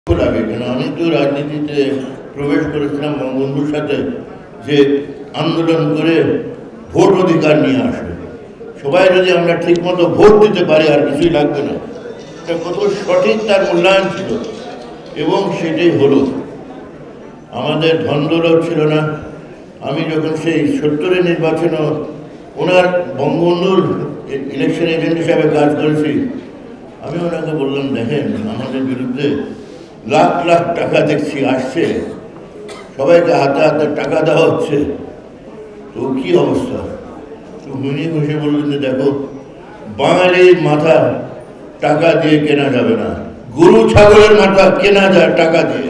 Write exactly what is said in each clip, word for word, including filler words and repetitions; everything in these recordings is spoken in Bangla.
লাগে কেন আমি তো রাজনীতিতে প্রবেশ করেছিলাম বঙ্গবন্ধুর সাথে যে আন্দোলন করে ভোট অধিকার নিয়ে আসবে। সবাই যদি আমরা ঠিকমতো ভোট দিতে পারি আর কিছুই লাগবে না। এটা কত সঠিক তার মূল্যায়ন ছিল এবং সেটাই হলো। আমাদের ধনদৌলত ছিল না। আমি যখন সেই সত্তরের নির্বাচনে ওনার বঙ্গবন্ধুর ইলেকশন এজেন্ট হিসাবে কাজ করেছি, আমি ওনাকে বললাম, দেখেন আমাদের বিরুদ্ধে লাখ লাখ টাকা দেখছি আসছে, সবাইকে হাতে হাতে টাকা দেওয়া হচ্ছে, তো কি অবস্থা? তো উনি বসে বললেন যে দেখো, বাঙালির মাথা টাকা দিয়ে কেনা যাবে না, গরু ছাগলের মাথা কেনা যায় টাকা দিয়ে।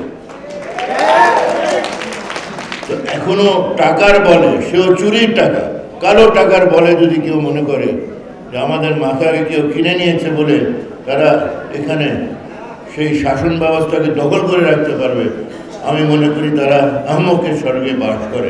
তো এখনো টাকার বলে, সেও চুরির টাকা, কালো টাকার বলে যদি কেউ মনে করে যে আমাদের মাথাকে কেউ কিনে নিয়েছে বলে তারা এখানে সেই শাসন ব্যবস্থাকে দখল করে রাখতে পারবে, আমি মনে করি তারা আহম্মকের স্বর্গে বাস করে।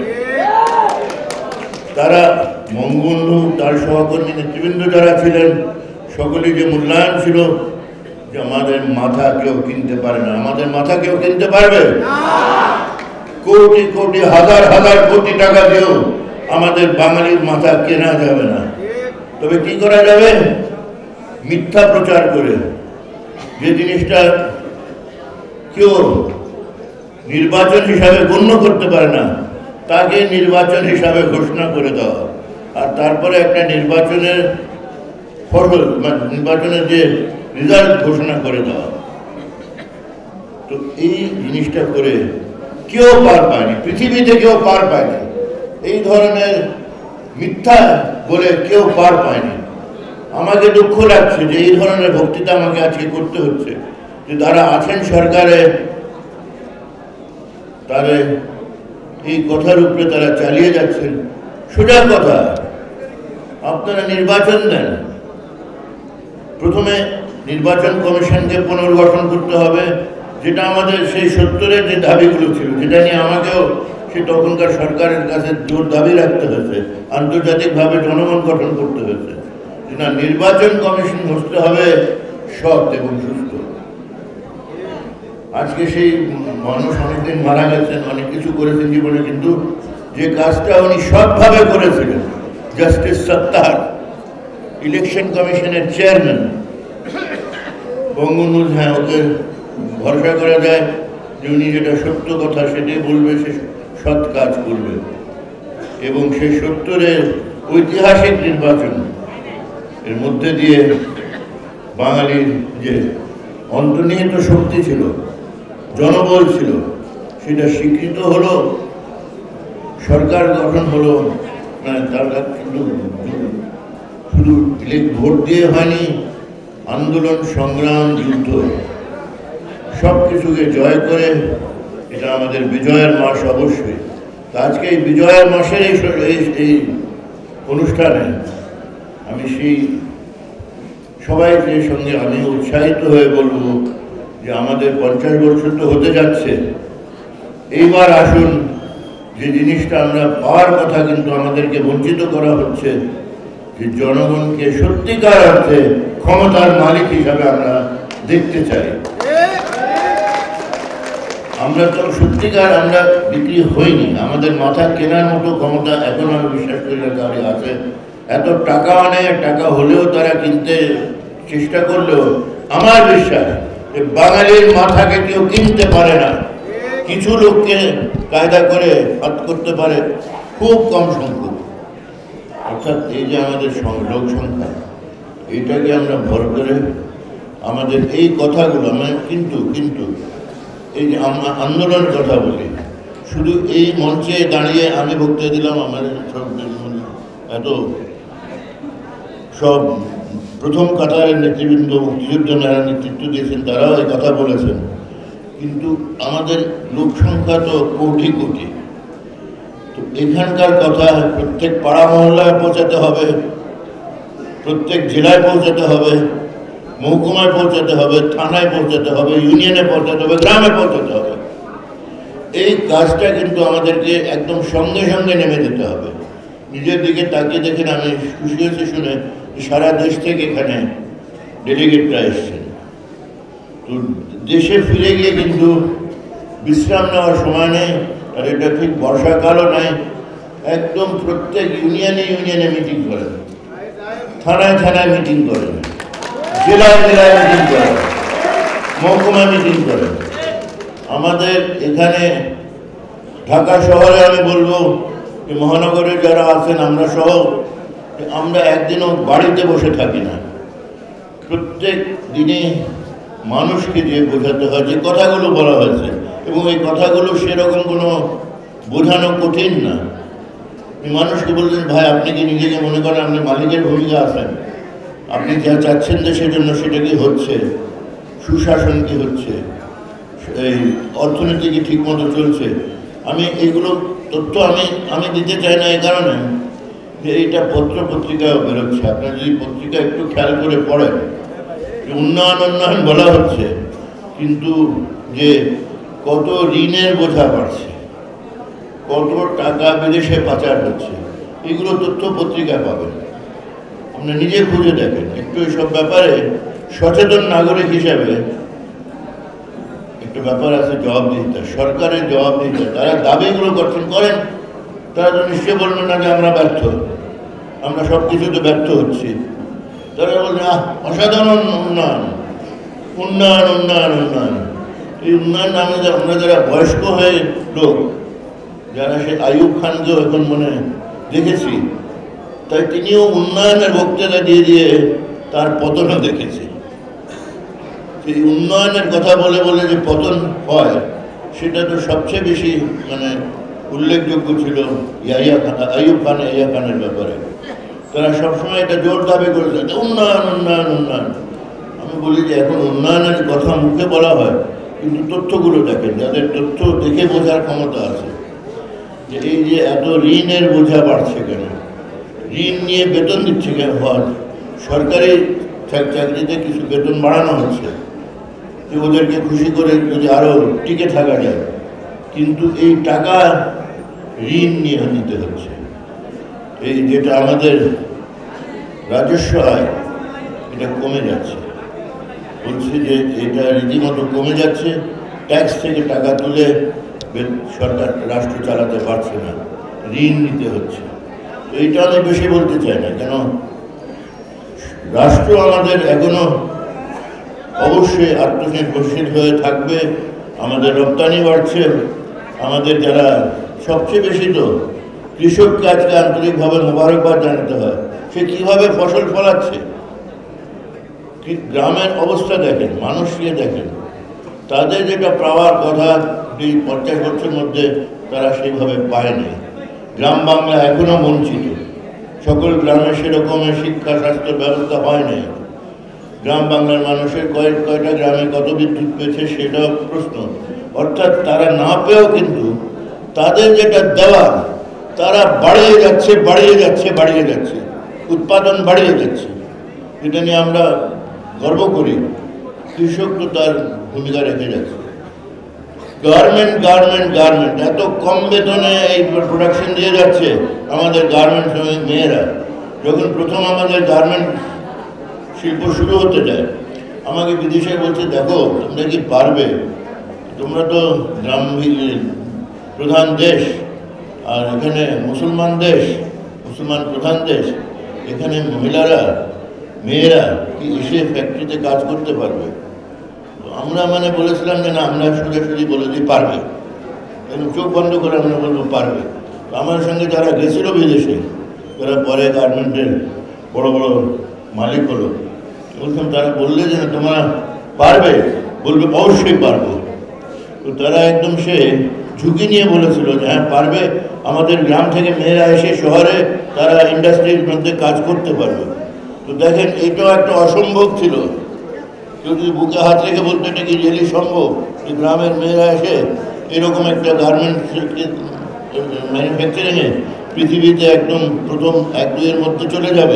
তারা বঙ্গবন্ধু, তার সহকর্মী নেতৃবৃন্দ যারা ছিলেন, সকলেই যে মূল্যায়ন ছিল যে আমাদের মাথা কেউ কিনতে পারে না। আমাদের মাথা কেউ কিনতে পারবে? কোটি কোটি হাজার হাজার কোটি টাকা দিয়েও আমাদের বাঙালির মাথা কেনা যাবে না। তবে কি করা যাবে? মিথ্যা প্রচার করে যে জিনিসটা কেউ নির্বাচন হিসাবে গণ্য করতে পারে না, তাকে নির্বাচন হিসাবে ঘোষণা করে দেওয়া, আর তারপরে একটা নির্বাচনের ফসল মানে নির্বাচনের যে রেজাল্ট ঘোষণা করে দেওয়া। তো এই জিনিসটা করে কেউ পার পায়নি, পৃথিবীতে কেউ পার পায়নি। এই ধরনের মিথ্যা বলে কেউ পার পায়নি। আমাকে দুঃখ লাগছে যে এই ধরনের বক্তৃতা আমাকে আজকে করতে হচ্ছে, যে যারা আছেন সরকারে তারা এই কথার উপরে তারা চালিয়ে যাচ্ছেন। সোজা কথা, আপনারা নির্বাচন দেন, প্রথমে নির্বাচন কমিশনকে পুনর্গঠন করতে হবে, যেটা আমাদের সেই সত্তরের যে দাবিগুলো ছিল, যেটা নিয়ে আমাকেও সে তখনকার সরকারের কাছে জোর দাবি রাখতে হয়েছে, আন্তর্জাতিকভাবে জনগণ গঠন করতে হয়েছে। না, নির্বাচন কমিশন বসতে হবে সৎ এবং সুস্থ। আজকে সেই মানুষ অনেকদিন মারা গেছেন, অনেক কিছু করেছেন জীবনে, কিন্তু যে কাজটা উনি সৎভাবে করেছিলেন, জাস্টিস সত্তার ইলেকশন কমিশনের চেয়ারম্যান বঙ্গবন্ধু, হ্যাঁ ওকে ভরসা করা যায় যে উনি যেটা সত্য কথা সেটাই বলবে, সে সৎ কাজ করবে। এবং সেই সত্তরের ঐতিহাসিক নির্বাচন এর মধ্যে দিয়ে বাঙালির যে অন্তর্নিহিত শক্তি ছিল, জনবল ছিল, সেটা স্বীকৃত হলো, সরকার গঠন হলো। মানে তারা কিন্তু শুধু ভোট দিয়ে হয়নি, আন্দোলন, সংগ্রাম, যুদ্ধ সব কিছুকে জয় করে এটা আমাদের বিজয়ের মাস অবশ্যই। আজকে এই বিজয়ের মাসের এই এই অনুষ্ঠানে আমি সেই সবাইকে সঙ্গে আমি উৎসাহিত হয়ে বলবো যে আমাদের পঞ্চাশ বছর তো হতে যাচ্ছে, এইবার আসুন, যে জিনিসটা আমরা পাওয়ার কথা কিন্তু আমাদেরকে বঞ্চিত করা হচ্ছে, যে জনগণকে সত্যিকার অর্থে ক্ষমতার মালিক হিসাবে আমরা দেখতে চাই। আমরা তো সত্যিকার আমরা বিক্রি হইনি, আমাদের মাথা কেনার মতো ক্ষমতা এখন আমি বিশ্বাস করি না কারো আছে। এত টাকা অনেক টাকা হলেও তারা কিনতে চেষ্টা করলেও আমার বিশ্বাস যে বাঙালির মাথাকে কেউ কিনতে পারে না। কিছু লোককে কায়দা করে হাত করতে পারে, খুব কম সংখ্যক। অর্থাৎ এই যে আমাদের লোক সংখ্যা, এইটাকে আমরা ভর করে আমাদের এই কথাগুলো মানে কিন্তু কিন্তু এই যে আমরা আন্দোলনের কথা বলি, শুধু এই মঞ্চে দাঁড়িয়ে আমি বক্তৃতা দিলাম, আমাদের সব এত সব প্রথম কাতারের নেতৃবৃন্দ, মুক্তিযুদ্ধ যারা নেতৃত্ব দিয়েছেন তারাও এই কথা বলেছেন, কিন্তু আমাদের লোক সংখ্যা তো কোটি কোটি। তো এখানকার কথা প্রত্যেক পাড়া মহল্লায় পৌঁছাতে হবে, প্রত্যেক জেলায় পৌঁছাতে হবে, মহকুমায় পৌঁছাতে হবে, থানায় পৌঁছাতে হবে, ইউনিয়নে পৌঁছাতে হবে, গ্রামে পৌঁছাতে হবে। এই কাজটা কিন্তু আমাদেরকে একদম সঙ্গে সঙ্গে নেমে যেতে হবে। নিজের দিকে তাকিয়ে দেখেন, আমি খুশি হয়েছি শুনে সারা দেশ থেকে এখানে ডেলিগেটরা এসছেন। তো দেশে ফিরে গিয়ে কিন্তু বিশ্রাম নেওয়ার সময় নেই, আর এটা ঠিক বর্ষাকালও নাই। একদম প্রত্যেক ইউনিয়নে ইউনিয়নে মিটিং করেন, থানায় থানায় মিটিং করেন, জেলায় জেলায় মিটিং করেন, মহকুমা মিটিং করেন। আমাদের এখানে ঢাকা শহরে আমি বলবো যে মহানগরে যারা আছেন আমরা সহ, আমরা একদিনও বাড়িতে বসে থাকি না। প্রত্যেক দিনে মানুষকে যে বোঝাতে হয়, যে কথাগুলো বলা হয়েছে, এবং এই কথাগুলো সেরকম কোনো বোঝানো কঠিন না। মানুষকে বললেন, ভাই আপনি কি নিজেকে মনে করেন আপনি মালিকের ভূমিকা আছেন? আপনি যা চাচ্ছেন দেশের জন্য সেটা কি হচ্ছে? সুশাসন কি হচ্ছে? এই অর্থনীতি কি ঠিক মতো চলছে? আমি এইগুলো তথ্য আমি আমি দিতে চাই না এই কারণে যে এইটা পত্র পত্রিকায় বেরোচ্ছে। আপনার যদি পত্রিকা একটু খেয়াল করে পড়েন, উন্নয়ন উন্নয়ন বলা হচ্ছে, কিন্তু যে কত ঋণের বোঝা বাড়ছে, কত টাকা বিদেশে পাচার হচ্ছে, এগুলো তথ্য পত্রিকায় পাবেন। আপনি নিজে খুঁজে দেখেন একটু। এইসব ব্যাপারে সচেতন নাগরিক হিসাবে একটা ব্যাপার আছে, জবাবদিহিতা, সরকারের জবাবদিহিতা। তারা দাবিগুলো করছেন করেন, তারা তো নিশ্চয় বলবেন না যে আমরা ব্যর্থ, আমরা সব কিছুতে ব্যর্থ হচ্ছি। তারা বলছেন আহ অসাধারণ উন্নয়ন, উন্নয়ন উন্নয়ন উন্নয়ন। এই উন্নয়ন আমাদের, আমরা যারা বয়স্ক হয়ে লোক, যারা সে আইয়ুব খানকেও এখন মনে দেখেছি, তাই তিনিও উন্নয়নের বক্তৃতা দিয়ে দিয়ে তার পতনও দেখেছি। সেই উন্নয়নের কথা বলে বলে যে পতন হয়, সেটা তো সবচেয়ে বেশি মানে উল্লেখযোগ্য ছিল ইয়াহিয়া খান, আইয়ুব খান, ইয়াহিয়া খানের ব্যাপারে। তারা সবসময় এটা জোর দাবি করেছে উন্নয়ন উন্নয়ন উন্নয়ন। আমি বলি যে এখন উন্নয়নের কথা মুখে বলা হয়, কিন্তু তথ্যগুলো দেখেন, যাদের তথ্য দেখে বোঝার ক্ষমতা আছে, যে এই যে এত ঋণের বোঝা বাড়ছে কেন, ঋণ নিয়ে বেতন দিচ্ছে কেন, হয় সরকারি চাকরিতে কিছু বেতন বাড়ানো হচ্ছে যে ওদেরকে খুশি করে যদি আরও টিকে থাকা যায়, কিন্তু এই টাকা ঋণ নিয়ে নিতে হচ্ছে। এই যেটা আমাদের রাজস্ব আয়, এটা কমে যাচ্ছে, বলছে যে এটা রীতিমতো কমে যাচ্ছে। ট্যাক্স থেকে টাকা তুলে সরকার রাষ্ট্র চালাতে পারছে না, ঋণ নিতে হচ্ছে। তো এইটা আমি বেশি বলতে চাই না, কেন রাষ্ট্র আমাদের এখনো অবশ্যই আত্মনির্ভরশীল হয়ে থাকবে। আমাদের রপ্তানি বাড়ছে, আমাদের যারা সবচেয়ে বেশি তো কৃষককে আজকে আন্তরিকভাবে মোবারকবাদ জানাতে হয়, সে কীভাবে ফসল ফলাচ্ছে। গ্রামের অবস্থা দেখেন, মানুষকে দেখেন, তাদের যেটা পাওয়ার কথা এই পঞ্চাশ বছরের মধ্যে তারা সেইভাবে পায়নি। গ্রাম বাংলা এখনও বঞ্চিত, সকল গ্রামে সেরকমের শিক্ষা স্বাস্থ্য ব্যবস্থা হয় নাই। গ্রাম বাংলার মানুষের কয়েক কয়টা গ্রামে কত বিদ্যুৎ পেয়েছে সেটাও প্রশ্ন। অর্থাৎ তারা না পেয়েও কিন্তু তাদের যেটা দেওয়া তারা বাড়িয়ে যাচ্ছে বাড়িয়ে যাচ্ছে বাড়িয়ে যাচ্ছে উৎপাদন বাড়িয়ে যাচ্ছে। এটা নিয়ে আমরা গর্ব করি। কৃষক তো তার ভূমিকা রেখে যাচ্ছে। গার্মেন্ট গার্মেন্ট গার্মেন্ট এত কম বেতনে এই প্রোডাকশন দিয়ে যাচ্ছে আমাদের গার্মেন্ট শ্রমিক মেয়েরা। যখন প্রথম আমাদের গার্মেন্ট শিল্প শুরু হতে যায়, আমাকে বিদেশে বলছে দেখো তোমরা কি পারবে, তোমরা তো গ্রাম প্রধান দেশ, আর এখানে মুসলমান দেশ, মুসলমান প্রধান দেশ, এখানে মহিলারা মেয়েরা কি এসে ফ্যাক্টরিতে কাজ করতে পারবে? আমরা মানে বলেছিলাম যে না, আমরা সোজাসুজি বলে দিই পারবে, এবং চোখ বন্ধ করে আমরা বলবো পারবে। আমার সঙ্গে যারা গেছিল বিদেশে, যারা পরে গার্মেন্টের বড় বড় মালিক হলো, বলতাম তারা বললে যে তোমরা পারবে, বলবে অবশ্যই পারবো। তো তারা একদম সে ঝুঁকি নিয়ে বলেছিল যে হ্যাঁ পারবে, আমাদের গ্রাম থেকে মেয়েরা এসে শহরে তারা ইন্ডাস্ট্রির মধ্যে কাজ করতে পারবে। তো দেখেন এটাও একটা অসম্ভব ছিল। কেউ যদি বুকে হাত রেখে বলতো এটা কি রিয়েলি সম্ভব যে গ্রামের মেয়েরা এসে এরকম একটা গার্মেন্টস ম্যানুফ্যাকচারিংয়ে পৃথিবীতে একদম প্রথম এক দুইয়ের মধ্যে চলে যাবে,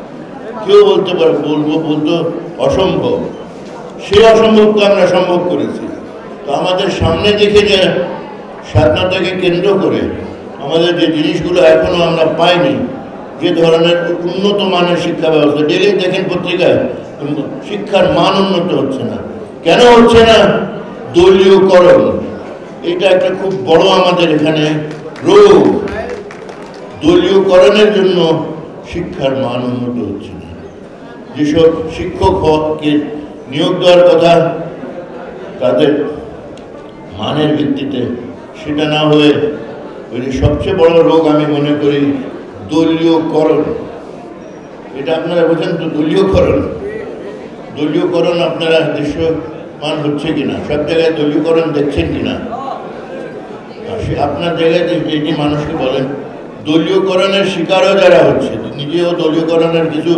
কেউ বলতে পারে বলবো বলতো অসম্ভব। সেই অসম্ভবকে আমরা সম্ভব করেছি। তো আমাদের সামনে দেখে যে স্বাধীনতাকে কেন্দ্র করে আমাদের যে জিনিসগুলো এখনও আমরা পাইনি, যে ধরনের উন্নত মানের শিক্ষা ব্যবস্থা, ডেলি দেখেন পত্রিকায় শিক্ষার মান উন্নত হচ্ছে না, কেন হচ্ছে না? দলীয়করণ। এটা একটা খুব বড় আমাদের এখানে রোগ। দলীয়করণের জন্য শিক্ষার মান উন্নত হচ্ছে না। যেসব শিক্ষককে নিয়োগ দেওয়ার কথা তাদের মানের ভিত্তিতে সেটা না হয়ে ওই সবচেয়ে বড় রোগ আমি মনে করি দলীয়করণ। এটা আপনারা বোঝেন তো? দলীয়করণ দলীয়করণ আপনারা দৃশ্যমান হচ্ছে কিনা? সব জায়গায় দলীয়করণ দেখছেন কিনা? আপনার জায়গায় যেটি মানুষকে বলেন দলীয়করণের শিকারও যারা হচ্ছে, নিজেও দলীয়করণের কিছু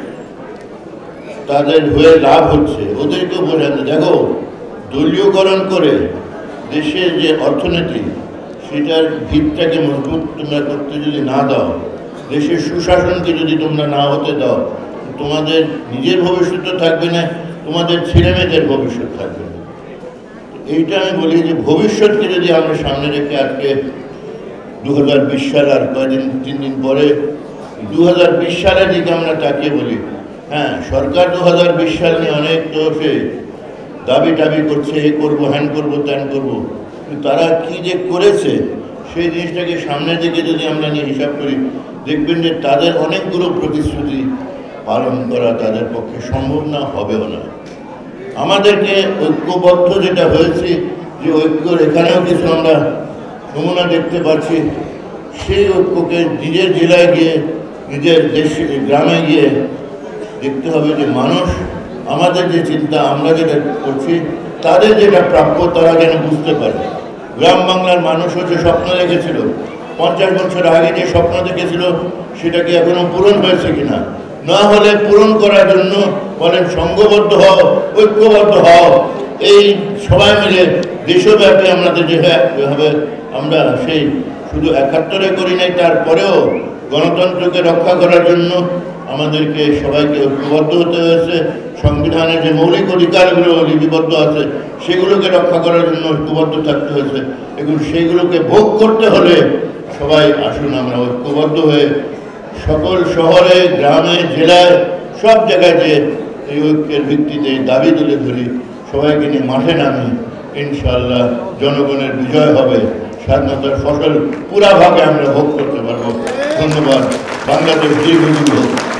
তাদের হয়ে লাভ হচ্ছে, ওদেরকেও বোঝান দেখো দলীয়করণ করে দেশের যে অর্থনীতি সেটার ভিতটাকে মজবুত তোমরা করতে যদি না দাও, দেশের সুশাসনকে যদি তোমরা না হতে দাও, তোমাদের নিজের ভবিষ্যৎ থাকবে না, তোমাদের ছেলেমেয়েদের ভবিষ্যৎ থাকবে না। এইটা আমি বলি যে ভবিষ্যৎকে যদি আমরা সামনে রেখে আজকে দু হাজার বিশ সাল আর কয়েকদিন তিন দিন পরে দু হাজার বিশ সালের দিকে আমরা তাকিয়ে বলি, হ্যাঁ সরকার দু হাজার বিশ সাল নিয়ে অনেক তো সে দাবি টাবি করছে, এ করবো হ্যান করবো ত্যান করবো, কিন্তু তারা কি যে করেছে সেই জিনিসটাকে সামনের দিকে যদি আমরা নিয়ে হিসাব করি, দেখবেন যে তাদের অনেকগুলো প্রতিশ্রুতি পালন করা তাদের পক্ষে সম্ভব না, হবেও না। আমাদেরকে ঐক্যবদ্ধ যেটা হয়েছে, যে ঐক্যর এখানেও কিছু আমরা নমুনা দেখতে পাচ্ছি, সেই ঐক্যকে নিজের জেলায় গিয়ে নিজের দেশে গ্রামে গিয়ে দেখতে হবে যে মানুষ আমাদের যে চিন্তা আমরা যেটা করছি তাদের যেটা প্রাপ্য তারা যেন বুঝতে পারে। গ্রাম বাংলার মানুষ হচ্ছে স্বপ্ন দেখেছিল, পঞ্চাশ বছর আগে যে স্বপ্ন দেখেছিল সেটা কি এখনো পূরণ হয়েছে কিনা? না হলে পূরণ করার জন্য বলেন সংঘবদ্ধ হও, ঐক্যবদ্ধ হও। এই সবাই মিলে দেশব্যাপী আমাদের যেভাবে আমরা সেই শুধু একাত্তরে করি নাই, তারপরেও গণতন্ত্রকে রক্ষা করার জন্য আমাদেরকে সবাইকে ঐক্যবদ্ধ হতে হয়েছে। সংবিধানের যে মৌলিক অধিকারগুলো লিপিবদ্ধ আছে সেগুলোকে রক্ষা করার জন্য ঐক্যবদ্ধ থাকতে হয়েছে। এবং সেইগুলোকে ভোগ করতে হলে সবাই আসুন আমরা ঐক্যবদ্ধ হয়ে সকল শহরে গ্রামে জেলায় সব জায়গায় যে এই ঐক্যের ভিত্তিতে দাবি তুলে ধরি, সবাইকে নিয়ে মাঠে নামি, ইনশাআল্লাহ জনগণের বিজয় হবে, স্বাধীনতার ফসল পুরা ভাবে আমরা ভোগ করতে পারবো। ধন্যবাদ। বাংলাদেশ দীর্ঘজীবী হোক।